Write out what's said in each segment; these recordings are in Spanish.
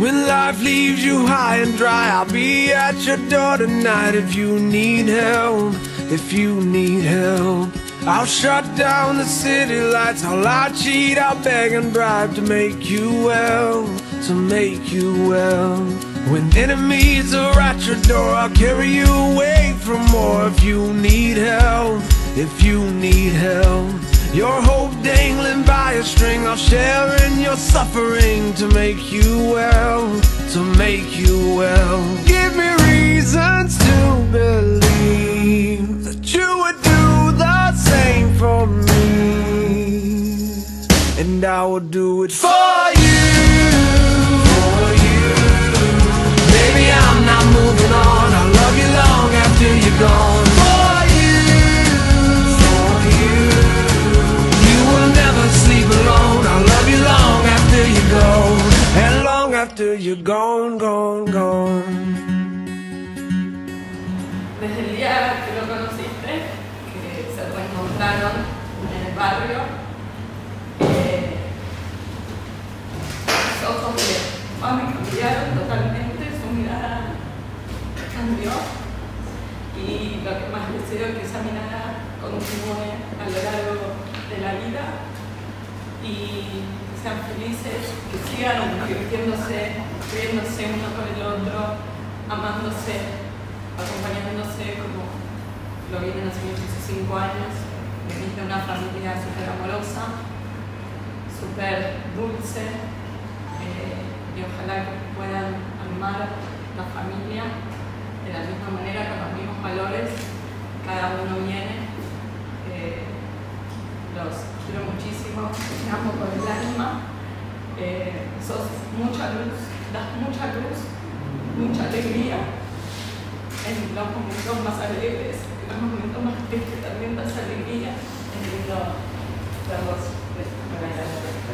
When life leaves you high and dry, I'll be at your door tonight. If you need help, if you need help, I'll shut down the city lights. I'll cheat, I'll beg and bribe to make you well, to make you well. When enemies are at your door, I'll carry you away from more. If you need help, if you need help, your hope dangling by a string, I'll share in your suffering to make you well, to make you well. Give me reasons to believe that you would do the same for me, and I will do it for you, for you. Baby, I'm not moving on. I'll love you long after you're gone. For you, for you. You will never sleep alone. I'll love you long after you go, and long after you're gone, gone, gone. Desde el día que lo conociste, que se reencontraron en el barrio, sus ojos de mami cambiaron totalmente, su mirada cambió, y lo que más deseo es que esa mirada continúe a lo largo de la vida y que sean felices, que sigan divirtiéndose, riéndose uno con el otro, amándose, acompañándose como lo vienen haciendo hace 5 años. Venís de una familia súper amorosa, súper dulce, y ojalá que puedan amar la familia de la misma manera, con los mismos valores. Cada uno viene, los quiero muchísimo, te amo con el alma, sos mucha luz, das mucha luz, mucha alegría. En los momentos más alegres, en los momentos más tristes también das alegría. Es lindo verlos de esta manera.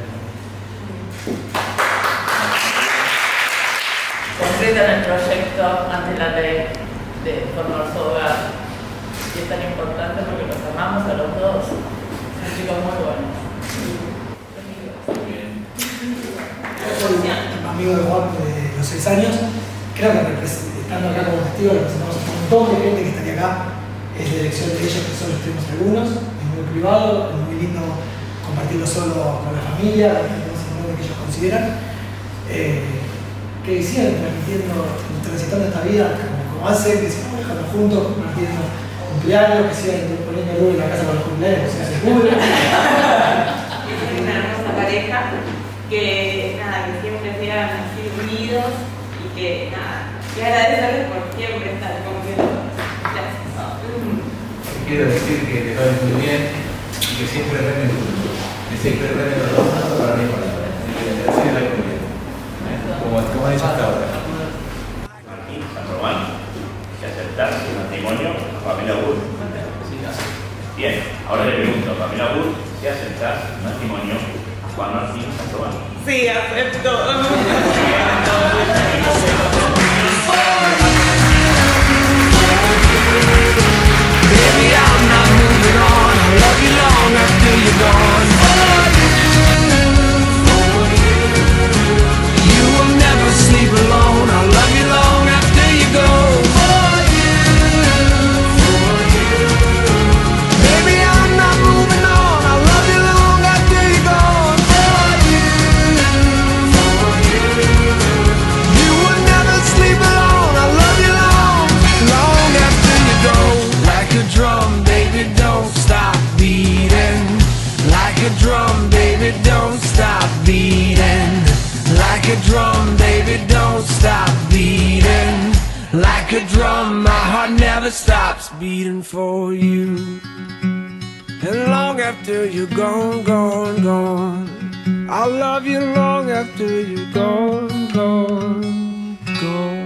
Concretan el proyecto ante la ley de formar su hogar, y es tan importante porque los amamos a los dos. Son chicos muy buenos. Soy amigo de Juan de los 6 años. Creo que estando acá como testigo representamos a un montón de gente que estaría acá. Es la elección de ellos que solo estuvimos algunos. Es muy privado, es muy lindo compartirlo solo con la familia, tenemos el nombre que ellos consideran. Que sigan transitando esta vida como hacen, que sigan trabajando juntos, compartiendo cumpleaños, que sigan poniendo luz en la casa para los cumpleaños, que sea seguro. Es una hermosa pareja, que nada, que siempre sean así unidos y que nada, que agradecerles por siempre estar conmigo. Gracias. Quiero decir que te vaya muy bien y que siempre remen juntos, que siempre remen los dos manos para mí y para la otra. Así es la comunidad. Como ha dicho hasta ahora. Martín San Román, si aceptas tu matrimonio a Pamela Wood. Bien, ahora le pregunto a Pamela Wood si aceptas tu matrimonio a Juan Martín San Román. Sí, acepto. Baby, I'm not moving on. I'll love you long after you're gone. You will never sleep alone. I'll love you long after you go. Baby, I'm not moving on. I'll love you long after you're gone. You will never sleep alone. I'll love you long, long after you go. Like a drum, baby, don't stop beating. Like a drum, baby, don't stop beating. Like a drum, baby, don't stop beating. Like a drum, my heart never stops beating for you. And long after you're gone, gone, gone, I'll love you long after you're gone, gone, gone.